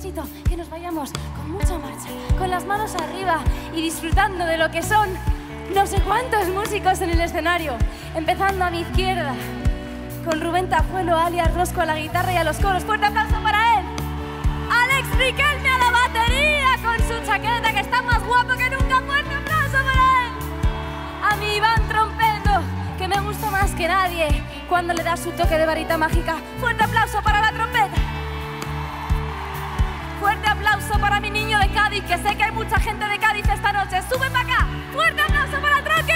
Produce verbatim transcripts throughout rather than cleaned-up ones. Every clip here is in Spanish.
necesito que nos vayamos con mucha marcha, con las manos arriba y disfrutando de lo que son no sé cuántos músicos en el escenario. Empezando a mi izquierda, con Rubén Tajuelo, alias Rosco, a la guitarra y a los coros. ¡Fuerte aplauso para él! Alex Riquelme a la batería, con su chaqueta que está más guapo que nunca. ¡Fuerte aplauso para él! A mi Iván Trompeto, que me gusta más que nadie cuando le da su toque de varita mágica. ¡Fuerte aplauso para la trompeta! Fuerte aplauso para mi niño de Cádiz, que sé que hay mucha gente de Cádiz esta noche. ¡Sube para acá! ¡Fuerte aplauso para Troqui!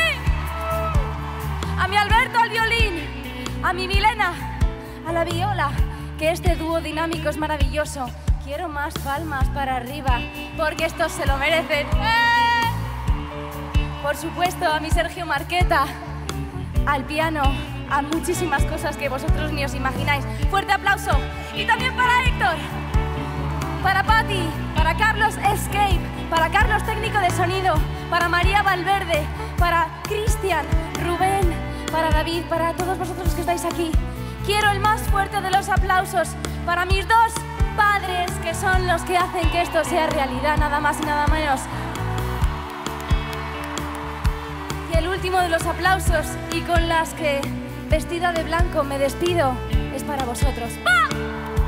A mi Alberto al violín, a mi Milena a la viola, que este dúo dinámico es maravilloso. Quiero más palmas para arriba, porque estos se lo merecen. ¡Eh! Por supuesto, a mi Sergio Marqueta, al piano, a muchísimas cosas que vosotros ni os imagináis. ¡Fuerte aplauso! Y también para Héctor, para Patti, para Carlos Escape, para Carlos técnico de sonido, para María Valverde, para Cristian, Rubén, para David, para todos vosotros los que estáis aquí. Quiero el más fuerte de los aplausos para mis dos padres, que son los que hacen que esto sea realidad, nada más y nada menos. Y el último de los aplausos, y con las que, vestida de blanco, me despido, es para vosotros. ¡Va!